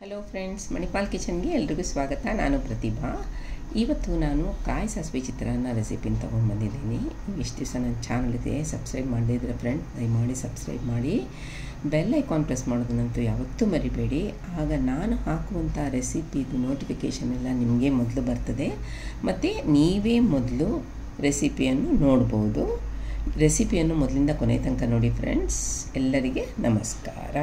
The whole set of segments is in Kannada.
ಹಲೋ ಫ್ರೆಂಡ್ಸ್, ಮಣಿಪಾಲ್ ಕಿಚನ್ಗೆ ಎಲ್ರಿಗೂ ಸ್ವಾಗತ. ನಾನು ಪ್ರತಿಭಾ. ಇವತ್ತು ನಾನು ಕಾಯಿ ಸಾಸಿವೆ ಚಿತ್ರಾನ್ನ ರೆಸಿಪಿನ ತೊಗೊಂಡು ಬಂದಿದ್ದೀನಿ. ಇಷ್ಟು ದಿವಸ ನನ್ನ ಚಾನಲ್ಗೆ ಸಬ್ಸ್ಕ್ರೈಬ್ ಮಾಡದಿದ್ದರೆ ಫ್ರೆಂಡ್ ದಯಮಾಡಿ ಸಬ್ಸ್ಕ್ರೈಬ್ ಮಾಡಿ, ಬೆಲ್ ಐಕಾನ್ ಪ್ರೆಸ್ ಮಾಡೋದನ್ನಂತೂ ಯಾವತ್ತೂ ಮರಿಬೇಡಿ. ಆಗ ನಾನು ಹಾಕುವಂಥ ರೆಸಿಪಿದು ನೋಟಿಫಿಕೇಷನ್ ಎಲ್ಲ ನಿಮಗೆ ಮೊದಲು ಬರ್ತದೆ ಮತ್ತು ನೀವೇ ಮೊದಲು ರೆಸಿಪಿಯನ್ನು ನೋಡ್ಬೋದು. ರೆಸಿಪಿಯನ್ನು ಮೊದಲಿಂದ ಕೊನೆ ತನಕ ನೋಡಿ ಫ್ರೆಂಡ್ಸ್. ಎಲ್ಲರಿಗೆ ನಮಸ್ಕಾರ.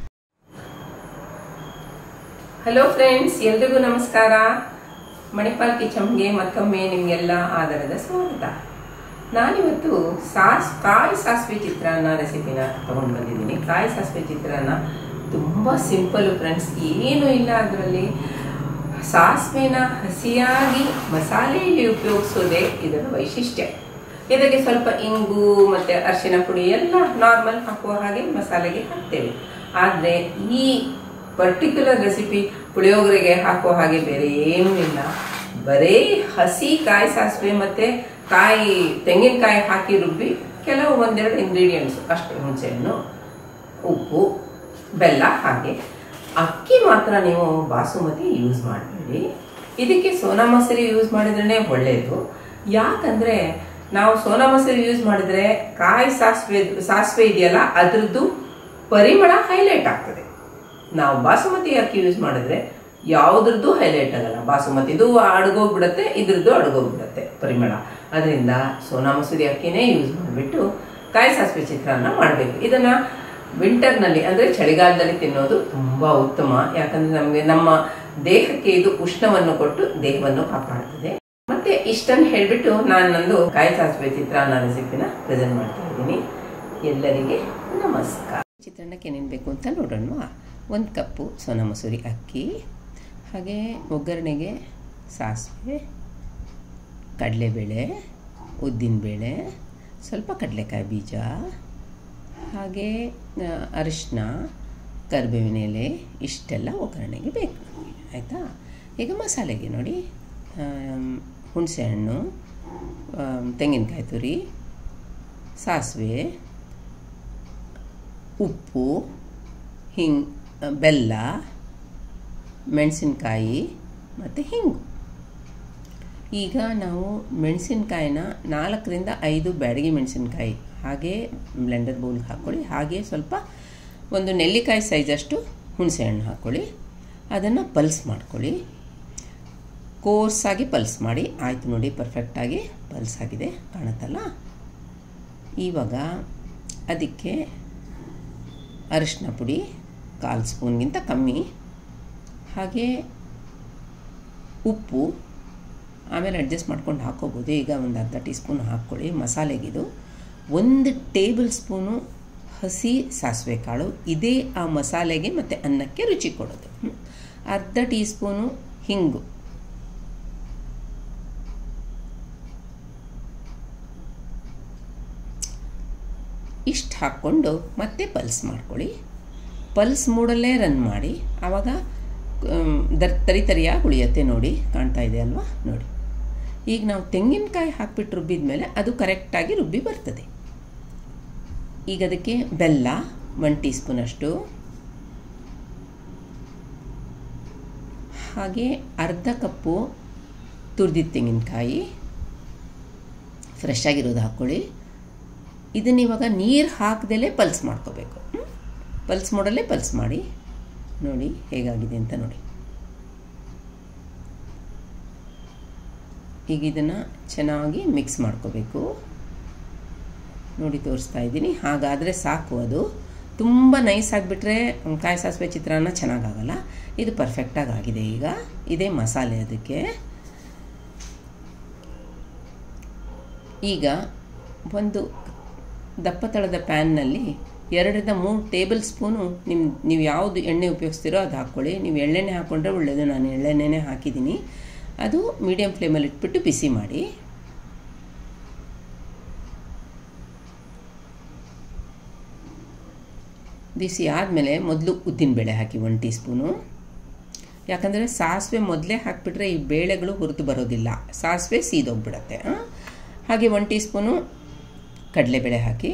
ಹಲೋ ಫ್ರೆಂಡ್ಸ್, ಎಲ್ರಿಗೂ ನಮಸ್ಕಾರ. ಮಣಿಪಾಲ್ ಕಿಚನ್ಗೆ ಮತ್ತೊಮ್ಮೆ ನಿಮಗೆಲ್ಲ ಆಧಾರದ ಸ್ವಾಗತ. ನಾನಿವತ್ತು ಕಾಯಿ ಸಾಸಿವೆ ಚಿತ್ರಾನ್ನ ರೆಸಿಪಿನ ತೊಗೊಂಡು ಬಂದಿದ್ದೀನಿ. ಕಾಯಿ ಸಾಸಿವೆ ಚಿತ್ರಾನ್ನ ತುಂಬ ಸಿಂಪಲ್ಲು ಫ್ರೆಂಡ್ಸ್, ಏನೂ ಇಲ್ಲ ಅದರಲ್ಲಿ. ಸಾಸಿವೆನ ಹಸಿಯಾಗಿ ಮಸಾಲೆಯಲ್ಲಿ ಉಪಯೋಗಿಸೋದೇ ಇದರ ವೈಶಿಷ್ಟ್ಯ. ಇದಕ್ಕೆ ಸ್ವಲ್ಪ ಇಂಗು ಮತ್ತು ಅರಿಶಿನ ಪುಡಿ ಎಲ್ಲ ನಾರ್ಮಲ್ ಹಾಕುವ ಹಾಗೆ ಮಸಾಲೆಗೆ ಹಾಕ್ತೇವೆ. ಆದರೆ ಈ ಪರ್ಟಿಕ್ಯುಲರ್ ರೆಸಿಪಿ ಪುಳಿಯೋಗರೆಗೆ ಹಾಕೋ ಹಾಗೆ ಬೇರೆ ಏನೂ ಇಲ್ಲ. ಬರೀ ಹಸಿ ಕಾಯಿ ಸಾಸಿವೆ ಮತ್ತು ತೆಂಗಿನಕಾಯಿ ಹಾಕಿ ರುಬ್ಬಿ ಕೆಲವು ಒಂದೆರಡು ಇಂಗ್ರೀಡಿಯೆಂಟ್ಸ್ ಅಷ್ಟೇ, ಹುಣಸೆಹಣ್ಣು, ಉಪ್ಪು, ಬೆಲ್ಲ. ಹಾಗೆ ಅಕ್ಕಿ ಮಾತ್ರ ನೀವು ಬಾಸುಮತಿ ಯೂಸ್ ಮಾಡಬೇಡಿ. ಇದಕ್ಕೆ ಸೋನಾ ಮಸೂರಿ ಯೂಸ್ ಮಾಡಿದ್ರೇ ಒಳ್ಳೆಯದು. ಯಾಕಂದರೆ ನಾವು ಸೋನಾ ಮಸೂರಿ ಯೂಸ್ ಮಾಡಿದರೆ ಕಾಯಿ ಸಾಸಿವೆ ಇದೆಯಲ್ಲ ಅದರದ್ದು ಪರಿಮಳ ಹೈಲೈಟ್ ಆಗ್ತದೆ. ನಾವು ಬಾಸುಮತಿ ಅಕ್ಕಿ ಯೂಸ್ ಮಾಡಿದ್ರೆ ಯಾವುದ್ರದ್ದು ಹೈಲೈಟ್ ಆಗಲ್ಲ. ಬಾಸುಮತಿದು ಅಡುಗೋಗ್ಬಿಡುತ್ತೆ, ಇದ್ರದ್ದು ಅಡುಗೋಗ್ಬಿಡುತ್ತೆ ಪರಿಮಳ. ಅದರಿಂದ ಸೋನಾ ಮಸೂರಿ ಅಕ್ಕಿನೇ ಯೂಸ್ ಮಾಡಿಬಿಟ್ಟು ಕಾಯಿ ಸಾಸಿವೆ ಚಿತ್ರಾನ್ನ ಮಾಡಬೇಕು. ಇದನ್ನು ವಿಂಟರ್ನಲ್ಲಿ ಅಂದರೆ ಚಳಿಗಾಲದಲ್ಲಿ ತಿನ್ನೋದು ತುಂಬ ಉತ್ತಮ. ಯಾಕಂದರೆ ನಮಗೆ ನಮ್ಮ ದೇಹಕ್ಕೆ ಇದು ಉಷ್ಣವನ್ನು ಕೊಟ್ಟು ದೇಹವನ್ನು ಕಾಪಾಡ್ತದೆ. ಮತ್ತೆ ಇಷ್ಟನ್ನು ಹೇಳಿಬಿಟ್ಟು ನಾನು ನಂದು ಕಾಯಿ ಸಾಸಿವೆ ಚಿತ್ರಾನ್ನ ರೆಸಿಪಿನ ಪ್ರೆಸೆಂಟ್ ಮಾಡ್ತಾ ಇದ್ದೀನಿ. ಎಲ್ಲರಿಗೆ ನಮಸ್ಕಾರ. ಚಿತ್ರಾನ್ನಕ್ಕೆ ಏನೇನು ಬೇಕು ಅಂತ ನೋಡೋಣ. 1 ಕಪ್ಪು ಸೋನಾ ಮಸೂರಿ ಅಕ್ಕಿ, ಹಾಗೆ ಒಗ್ಗರಣೆಗೆ ಸಾಸಿವೆ, ಕಡಲೆಬೇಳೆ, ಉದ್ದಿನಬೇಳೆ, ಸ್ವಲ್ಪ ಕಡಲೆಕಾಯಿ ಬೀಜ, ಹಾಗೆ ಅರಿಶಿನ, ಕರಿಬೇವಿನ ಎಲೆ, ಇಷ್ಟೆಲ್ಲ ಒಗ್ಗರಣೆಗೆ ಬೇಕು. ಆಯಿತಾ? ಈಗ ಮಸಾಲೆಗೆ ನೋಡಿ, ಹುಣಸೆಹಣ್ಣು, ತೆಂಗಿನಕಾಯಿ ತುರಿ, ಸಾಸಿವೆ, ಉಪ್ಪು, ಬೆಲ್ಲ, ಮೆಣಸಿನ್ಕಾಯಿ ಮತ್ತು ಹಿಂಗು. ಈಗ ನಾವು ಮೆಣಸಿನ್ಕಾಯಿನ 4ರಿಂದ 5 ಬ್ಯಾಡಗಿ ಮೆಣಸಿನ್ಕಾಯಿ ಹಾಗೆ ಬ್ಲೆಂಡರ್ ಬೌಲ್ಗೆ ಹಾಕ್ಕೊಳ್ಳಿ. ಹಾಗೆ ಸ್ವಲ್ಪ ಒಂದು ನೆಲ್ಲಿಕಾಯಿ ಸೈಜಷ್ಟು ಹುಣಸೆಹಣ್ಣು ಹಾಕ್ಕೊಳ್ಳಿ. ಅದನ್ನು ಪಲ್ಸ್ ಮಾಡ್ಕೊಳ್ಳಿ. ಕೋರ್ಸಾಗಿ ಪಲ್ಸ್ ಮಾಡಿ. ಆಯಿತು ನೋಡಿ, ಪರ್ಫೆಕ್ಟಾಗಿ ಪಲ್ಸ್ ಆಗಿದೆ, ಕಾಣುತ್ತಲ್ಲ. ಇವಾಗ ಅದಕ್ಕೆ ಅರಿಶಿನ ಪುಡಿ 1/4 ಸ್ಪೂನ್ಗಿಂತ ಕಮ್ಮಿ, ಹಾಗೆ ಉಪ್ಪು ಆಮೇಲೆ ಅಡ್ಜಸ್ಟ್ ಮಾಡ್ಕೊಂಡು ಹಾಕ್ಕೋಬೋದು. ಈಗ ಒಂದು ಅರ್ಧ ಟೀ ಸ್ಪೂನ್ ಹಾಕ್ಕೊಳ್ಳಿ. ಮಸಾಲೆಗಿದು 1 ಟೇಬಲ್ ಸ್ಪೂನು ಹಸಿ ಸಾಸಿವೆ ಕಾಳು. ಇದೇ ಆ ಮಸಾಲೆಗೆ ಮತ್ತು ಅನ್ನಕ್ಕೆ ರುಚಿ ಕೊಡೋದು. ಅರ್ಧ ಟೀ ಸ್ಪೂನು ಹಿಂಗು, ಇಷ್ಟು ಹಾಕ್ಕೊಂಡು ಮತ್ತೆ ಪಲ್ಸ್ ಮಾಡ್ಕೊಳ್ಳಿ. ಪಲ್ಸ್ ಮೂಡಲ್ಲೇ ರನ್ ಮಾಡಿ. ಆವಾಗ ತರಿಯಾಗಿ ಉಳಿಯುತ್ತೆ. ನೋಡಿ, ಕಾಣ್ತಾ ಇದೆ ಅಲ್ವಾ? ನೋಡಿ, ಈಗ ನಾವು ತೆಂಗಿನಕಾಯಿ ಹಾಕ್ಬಿಟ್ಟು ರುಬ್ಬಿದ ಮೇಲೆ ಅದು ಕರೆಕ್ಟಾಗಿ ರುಬ್ಬಿ ಬರ್ತದೆ. ಈಗ ಅದಕ್ಕೆ ಬೆಲ್ಲ 1 ಟೀ ಸ್ಪೂನಷ್ಟು, ಹಾಗೆ ಅರ್ಧ ಕಪ್ಪು ತುರಿದಿದ್ದ ತೆಂಗಿನಕಾಯಿ, ಫ್ರೆಶ್ ಆಗಿರೋದು ಹಾಕ್ಕೊಳ್ಳಿ. ಇದನ್ನ ಇವಾಗ ನೀರು ಹಾಕದಲ್ಲೇ ಪಲ್ಸ್ ಮಾಡ್ಕೋಬೇಕು. ಪಲ್ಸ್ ಮಾಡಲ್ಲೇ ಪಲ್ಸ್ ಮಾಡಿ. ನೋಡಿ ಹೇಗಾಗಿದೆ ಅಂತ ನೋಡಿ. ಈಗ ಇದನ್ನು ಚೆನ್ನಾಗಿ ಮಿಕ್ಸ್ ಮಾಡ್ಕೋಬೇಕು. ನೋಡಿ, ತೋರಿಸ್ತಾ ಇದ್ದೀನಿ. ಹಾಗಾದರೆ ಸಾಕು. ಅದು ತುಂಬ ನೈಸ್ ಆಗಿಬಿಟ್ರೆ ಕಾಯಿ ಸಾಸಿವೆ ಚಿತ್ರಾನ್ನ ಚೆನ್ನಾಗಾಗಲ್ಲ. ಇದು ಪರ್ಫೆಕ್ಟಾಗಿ ಆಗಿದೆ. ಈಗ ಇದೇ ಮಸಾಲೆ. ಅದಕ್ಕೆ ಈಗ ಒಂದು ದಪ್ಪ ತಳದ ಪ್ಯಾನ್ನಲ್ಲಿ 2ರಿಂದ 3 ಟೇಬಲ್ ಸ್ಪೂನು ನೀವು ಯಾವುದು ಎಣ್ಣೆ ಉಪಯೋಗಿಸ್ತೀರೋ ಅದು ಹಾಕ್ಕೊಳ್ಳಿ. ನೀವು ಎಳ್ಳೆಣ್ಣೆ ಹಾಕ್ಕೊಂಡ್ರೆ ಒಳ್ಳೆಯದು. ನಾನು ಎಳ್ಳೆಣ್ಣೆನೇ ಹಾಕಿದ್ದೀನಿ. ಅದು ಮೀಡಿಯಮ್ ಫ್ಲೇಮಲ್ಲಿ ಇಟ್ಬಿಟ್ಟು ಬಿಸಿ ಮಾಡಿ. ಬಿಸಿ ಆದಮೇಲೆ ಮೊದಲು ಉದ್ದಿನಬೇಳೆ ಹಾಕಿ 1 ಟೀ ಸ್ಪೂನು. ಯಾಕಂದರೆ ಸಾಸಿವೆ ಮೊದಲೇ ಹಾಕಿಬಿಟ್ರೆ ಈ ಬೇಳೆಗಳು ಹುರಿದು ಬರೋದಿಲ್ಲ, ಸಾಸಿವೆ ಸೀದೋಗ್ಬಿಡತ್ತೆ. ಹಾಗೆ 1 ಟೀ ಸ್ಪೂನು ಕಡಲೆಬೇಳೆ ಹಾಕಿ.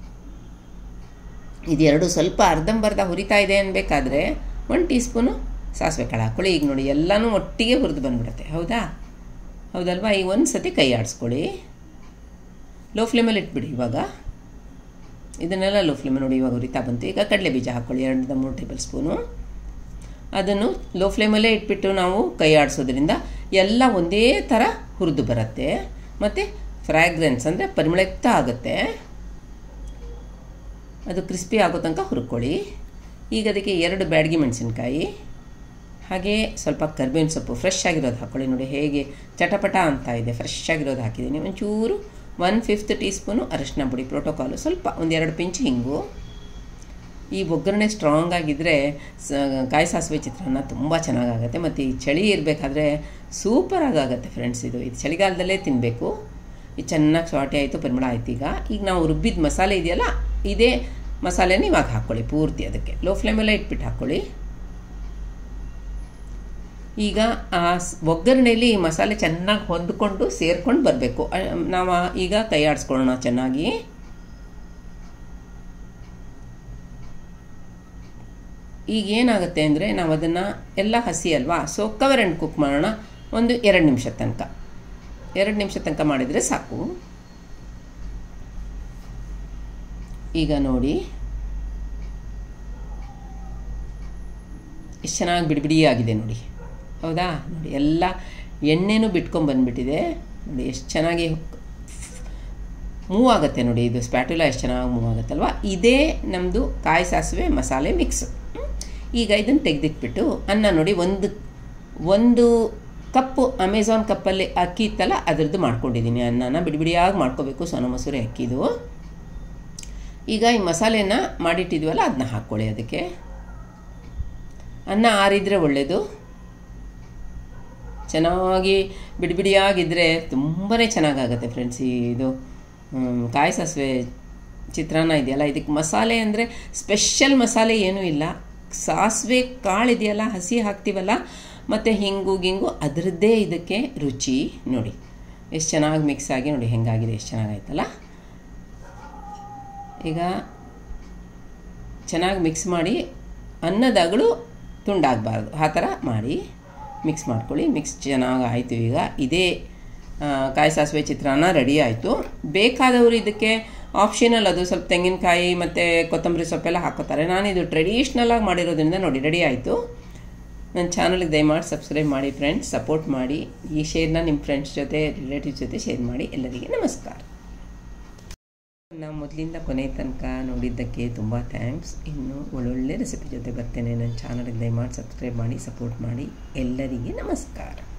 ಇದೆರಡು ಸ್ವಲ್ಪ ಅರ್ಧಂಬರ್ಧ ಹುರಿತಾ ಇದೆ ಅನ್ಬೇಕಾದ್ರೆ 1 ಟೀ ಸ್ಪೂನು ಸಾಸಿವೆ ಕಾಳು ಹಾಕ್ಕೊಳ್ಳಿ. ಈಗ ನೋಡಿ ಎಲ್ಲನೂ ಒಟ್ಟಿಗೆ ಹುರಿದು ಬಂದುಬಿಡುತ್ತೆ. ಹೌದಲ್ವಾ? ಈಗ ಒಂದು ಸತಿ ಕೈ ಆಡಿಸ್ಕೊಳ್ಳಿ. ಲೋ ಫ್ಲೇಮಲ್ಲಿ ಇಟ್ಬಿಡಿ. ಇವಾಗ ಇದನ್ನೆಲ್ಲ ಲೋ ಫ್ಲೇಮಲ್ಲಿ ನೋಡಿ ಇವಾಗ ಹುರಿತಾ ಬಂತು. ಈಗ ಕಡಲೆ ಬೀಜ ಹಾಕ್ಕೊಳ್ಳಿ 2-3 ಟೇಬಲ್ ಸ್ಪೂನು. ಅದನ್ನು ಲೋ ಫ್ಲೇಮಲ್ಲೇ ಇಟ್ಬಿಟ್ಟು ನಾವು ಕೈ ಆಡಿಸೋದ್ರಿಂದ ಎಲ್ಲ ಒಂದೇ ಥರ ಹುರಿದು ಬರುತ್ತೆ ಮತ್ತು ಫ್ರ್ಯಾಗ್ರೆನ್ಸ್ ಅಂದರೆ ಪರಿಮಳಯುಕ್ತ ಆಗುತ್ತೆ. ಅದು ಕ್ರಿಸ್ಪಿ ಆಗೋ ತನಕ ಹುರ್ಕೊಳ್ಳಿ. ಈಗ ಅದಕ್ಕೆ 2 ಬ್ಯಾಡಗಿ ಮೆಣಸಿನ್ಕಾಯಿ, ಹಾಗೆ ಸ್ವಲ್ಪ ಕರಿಬೇವಿನ ಸೊಪ್ಪು ಫ್ರೆಶ್ ಆಗಿರೋದು ಹಾಕ್ಕೊಳ್ಳಿ. ನೋಡಿ ಹೇಗೆ ಚಟಪಟ ಅಂತ ಇದೆ. ಫ್ರೆಶ್ ಆಗಿರೋದು ಹಾಕಿದ್ದೀನಿ. ಒಂಚೂರು 1/5 ಟೀ ಸ್ಪೂನು ಅರಿಶಿನ ಪುಡಿ, ಪ್ರೋಟೋಕಾಲು, ಸ್ವಲ್ಪ 1-2 ಪಿಂಚ್ ಹಿಂಗು. ಈ ಒಗ್ಗರಣೆ ಸ್ಟ್ರಾಂಗ್ ಆಗಿದ್ದರೆ ಕಾಯಿ ಸಾಸಿವೆ ಚಿತ್ರಾನ್ನ ತುಂಬ ಚೆನ್ನಾಗಾಗುತ್ತೆ. ಮತ್ತು ಈ ಚಳಿ ಇರಬೇಕಾದ್ರೆ ಸೂಪರಾಗಿ ಆಗುತ್ತೆ ಫ್ರೆಂಡ್ಸ್. ಇದು ಚಳಿಗಾಲದಲ್ಲೇ ತಿನ್ನಬೇಕು. ಇದು ಚೆನ್ನಾಗಿ ಸಾಟೆ ಆಯಿತು, ಪರಿಮಳ ಆಯ್ತು. ಈಗ ನಾವು ರುಬ್ಬಿದ ಮಸಾಲೆ ಇದೆಯಲ್ಲ, ಇದೇ ಮಸಾಲೆನ ಇವಾಗ ಹಾಕ್ಕೊಳ್ಳಿ ಪೂರ್ತಿ. ಅದಕ್ಕೆ ಲೋ ಫ್ಲೇಮಲ್ಲೇ ಇಟ್ಬಿಟ್ಟು ಹಾಕ್ಕೊಳ್ಳಿ. ಈಗ ಆ ಒಗ್ಗರಣೆಯಲ್ಲಿ ಮಸಾಲೆ ಚೆನ್ನಾಗಿ ಹೊಂದ್ಕೊಂಡು ಸೇರ್ಕೊಂಡು ಬರಬೇಕು. ನಾವು ಈಗ ಕೈ ಆಡಿಸ್ಕೊಳ್ಳೋಣ ಚೆನ್ನಾಗಿ. ಈಗ ಏನಾಗುತ್ತೆ ಅಂದರೆ ನಾವು ಅದನ್ನು ಎಲ್ಲ ಹಸಿ ಅಲ್ವಾ, ಸೊ ಕವರ್ ಆ್ಯಂಡ್ ಕುಕ್ ಮಾಡೋಣ ಒಂದು 2 ನಿಮಿಷ ತನಕ. 2 ನಿಮಿಷ ತನಕ ಮಾಡಿದರೆ ಸಾಕು. ಈಗ ನೋಡಿ ಎಷ್ಟು ಚೆನ್ನಾಗಿ ಬಿಡಿಬಿಡಿಯಾಗಿದೆ ನೋಡಿ. ನೋಡಿ ಎಲ್ಲ ಎಣ್ಣೆನೂ ಬಿಟ್ಕೊಂಡು ಬಂದುಬಿಟ್ಟಿದೆ. ನೋಡಿ ಎಷ್ಟು ಚೆನ್ನಾಗಿ ಮೂವ್ ಆಗುತ್ತೆ ನೋಡಿ. ಇದು ಸ್ಪ್ಯಾಟುಲಾ ಎಷ್ಟು ಚೆನ್ನಾಗಿ ಮೂವ್ ಆಗುತ್ತಲ್ವ. ಇದೇ ನಮ್ಮದು ಕಾಯಿ ಸಾಸಿವೆ ಮಸಾಲೆ ಮಿಕ್ಸ್. ಈಗ ಇದನ್ನು ತೆಗೆದಿಟ್ಬಿಟ್ಟು ಅನ್ನ ನೋಡಿ ಒಂದು ಕಪ್ಪು ಅಮೆಝಾನ್ ಕಪ್ಪಲ್ಲಿ ಅಕ್ಕಿ ಇತ್ತಲ್ಲ ಅದರದ್ದು ಮಾಡ್ಕೊಂಡಿದ್ದೀನಿ. ಅನ್ನನ ಬಿಡಿಬಿಡಿಯಾಗಿ ಮಾಡ್ಕೋಬೇಕು, ಸೋನಾ ಮಸೂರಿ ಅಕ್ಕಿದು. ಈಗ ಈ ಮಸಾಲೆನ ಮಾಡಿಟ್ಟಿದ್ವಲ್ಲ ಅದನ್ನ ಹಾಕ್ಕೊಳ್ಳಿ. ಅದಕ್ಕೆ ಅನ್ನ ಆರಿದರೆ ಒಳ್ಳೆಯದು. ಚೆನ್ನಾಗಿ ಬಿಡಿಬಿಡಿಯಾಗಿದ್ದರೆ ತುಂಬಾ ಚೆನ್ನಾಗಾಗುತ್ತೆ ಫ್ರೆಂಡ್ಸ್. ಇದು ಕಾಯಿ ಸಾಸಿವೆ ಚಿತ್ರಾನ್ನ ಇದೆಯಲ್ಲ, ಇದಕ್ಕೆ ಮಸಾಲೆ ಅಂದರೆ ಸ್ಪೆಷಲ್ ಮಸಾಲೆ ಏನೂ ಇಲ್ಲ. ಸಾಸಿವೆ ಕಾಳು ಇದೆಯಲ್ಲ, ಹಸಿ ಹಾಕ್ತೀವಲ್ಲ, ಮತ್ತು ಗಿಂಗು ಅದರದ್ದೇ ಇದಕ್ಕೆ ರುಚಿ. ನೋಡಿ ಎಷ್ಟು ಚೆನ್ನಾಗಿ ಮಿಕ್ಸ್ ಆಗಿ ನೋಡಿ ಹೆಂಗಾಗಿದೆ, ಎಷ್ಟು ಚೆನ್ನಾಗಾಯ್ತಲ್ಲ. ಈಗ ಚೆನ್ನಾಗಿ ಮಿಕ್ಸ್ ಮಾಡಿ, ಅನ್ನದಗಳು ತುಂಡಾಗಬಾರ್ದು ಆ ಥರ ಮಾಡಿ ಮಿಕ್ಸ್ ಮಾಡ್ಕೊಳ್ಳಿ. ಮಿಕ್ಸ್ ಚೆನ್ನಾಗಿ ಆಯಿತು. ಈಗ ಇದೇ ಕಾಯಿ ಸಾಸಿವೆ ಚಿತ್ರಾನ್ನ ರೆಡಿ ಆಯಿತು. ಬೇಕಾದವರು ಇದಕ್ಕೆ ಆಪ್ಷನಲ್, ಅದು ಸ್ವಲ್ಪ ತೆಂಗಿನಕಾಯಿ ಮತ್ತು ಕೊತ್ತಂಬರಿ ಸೊಪ್ಪೆಲ್ಲ ಹಾಕೋತಾರೆ. ನಾನಿದು ಟ್ರೆಡಿಷ್ನಲಾಗಿ ಮಾಡಿರೋದ್ರಿಂದ ನೋಡಿ ರೆಡಿ ಆಯಿತು. ನನ್ನ ಚಾನಲ್ಗೆ ದಯಮಾಡಿ ಸಬ್ಸ್ಕ್ರೈಬ್ ಮಾಡಿ ಫ್ರೆಂಡ್ಸ್, ಸಪೋರ್ಟ್ ಮಾಡಿ. ಈ ಶೇರ್ನ ನಿಮ್ಮ ಫ್ರೆಂಡ್ಸ್ ಜೊತೆ, ರಿಲೇಟಿವ್ಸ್ ಜೊತೆ ಶೇರ್ ಮಾಡಿ. ಎಲ್ಲರಿಗೆ ನಮಸ್ಕಾರ. ನಾವು ಮೊದಲಿಂದ ಕೊನೆ ತನಕ ನೋಡಿದ್ದಕ್ಕೆ ತುಂಬ ಥ್ಯಾಂಕ್ಸ್. ಇನ್ನು ಒಳ್ಳೊಳ್ಳೆ ರೆಸಿಪಿ ಜೊತೆ ಬರ್ತೇನೆ. ನನ್ನ ಚಾನಲ್ಗೆ ದಯಮಾಡಿ ಸಬ್ಸ್ಕ್ರೈಬ್ ಮಾಡಿ, ಸಪೋರ್ಟ್ ಮಾಡಿ. ಎಲ್ಲರಿಗೆ ನಮಸ್ಕಾರ.